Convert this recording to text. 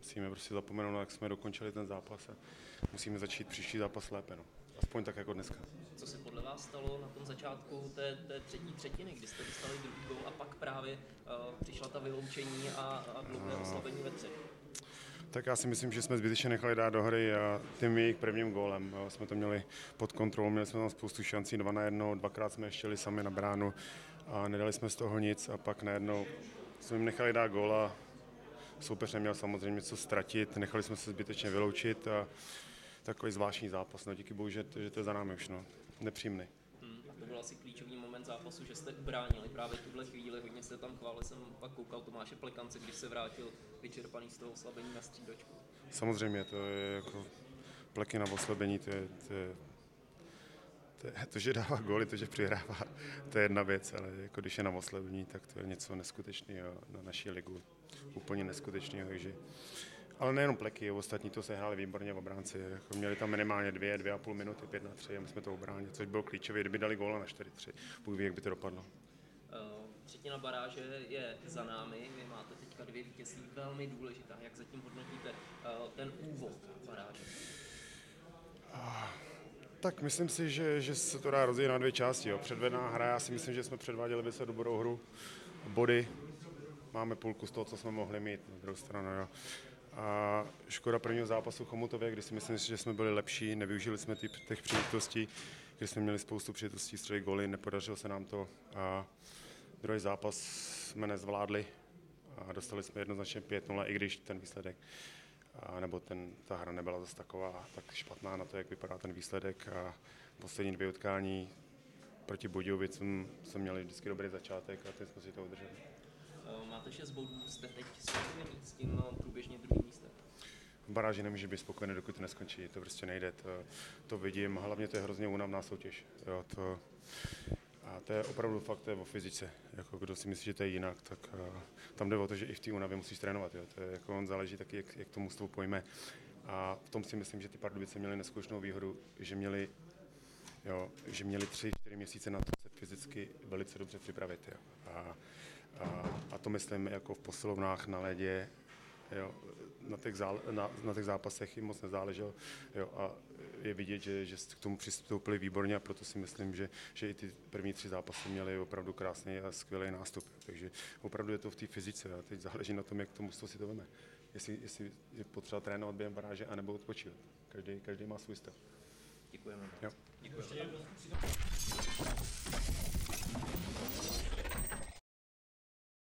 musíme prostě zapomenout, jak jsme dokončili ten zápas a musíme začít příští zápas lépe. No. Aspoň tak jako dneska. Co se podle vás stalo na tom začátku té třetí třetiny, kdy jste dostali druhý gól a pak právě přišla ta vyloučení a dlouhé oslabení ve třech? Tak já si myslím, že jsme zbytečně nechali dát do hry a tím jejich prvním gólem. Jo, jsme to měli pod kontrolou, měli jsme tam spoustu šancí 2-1, dvakrát jsme ještě šli sami na bránu a nedali jsme z toho nic a pak najednou jsme jim nechali dát gól a soupeř neměl samozřejmě co ztratit, nechali jsme se zbytečně vyloučit a takový zvláštní zápas, no díky bohu, že to je za námi už, no, nepříjemný. To byl asi klíčový moment zápasu, že jste ubránili právě tuhle chvíli, hodně jste tam chválili, jsem pak koukal Tomáše Plekance, když se vrátil vyčerpaný z toho oslabení na střídačku. Samozřejmě, to je jako Pleky na oslabení, to, že dává góly, to, že přihrává, to je jedna věc, ale jako když je na oslabení, tak to je něco neskutečného na naší ligu, úplně neskutečného, takže ale nejenom Pleky, ostatní to se hráli výborně v obránci. Jako měli tam minimálně 2,5 minuty, 5-3 a my jsme to ubránili, což bylo klíčové, kdyby dali góla na 4-3. Bůh ví, jak by to dopadlo. Třetina baráže je za námi, vy máte teďka 2 vítězství, velmi důležitá. Jak zatím hodnotíte ten úvod baráže? Tak myslím si, že se to dá rozdělit na 2 části. Jo. Předvedená hra, já si myslím, že jsme předváděli velice dobrou hru. Body, máme půlku z toho, co jsme mohli mít, na druhou stranu. Jo. A škoda prvního zápasu Chomutově, kdy si myslím, že jsme byli lepší, nevyužili jsme těch příležitostí, kdy jsme měli spoustu příležitostí střelit góly, nepodařilo se nám to. A druhý zápas jsme nezvládli a dostali jsme jednoznačně 5-0, i když ten výsledek, nebo ta hra nebyla zase taková tak špatná na to, jak vypadá ten výsledek. A poslední 2 utkání proti Budějovicům jsme měli vždycky dobrý začátek a teď jsme si to udrželi. Máte 6 bodů, jste teď spokojení s tím průběžně druhým místem? V baráži nemůže být spokojený, dokud to neskončí, to prostě nejde, to vidím, hlavně to je hrozně únavná soutěž. Jo, a to je opravdu fakt, to je o fyzice, jako kdo si myslí, že to je jinak, tak tam jde o to, že i v té únavě musíš trénovat, jo, to je, jako on záleží taky, jak to mužstvo pojme. A v tom si myslím, že ty Pardubice měly neskutečnou výhodu, že měli 3-4 měsíce na to se fyzicky velice dobře připravit. Jo. A to myslím jako v posilovnách na ledě, jo, na těch zápasech jim moc nezáleželo. Jo, a je vidět, že k tomu přistoupili výborně a proto si myslím, že i ty první 3 zápasy měly opravdu krásný a skvělý nástup. Takže opravdu je to v té fyzice a teď záleží na tom, jak to mužstvo si to veme. Jestli je potřeba trénovat během baráže anebo odpočívat. Každý má svůj styl. Děkujeme. Jo. Děkujeme.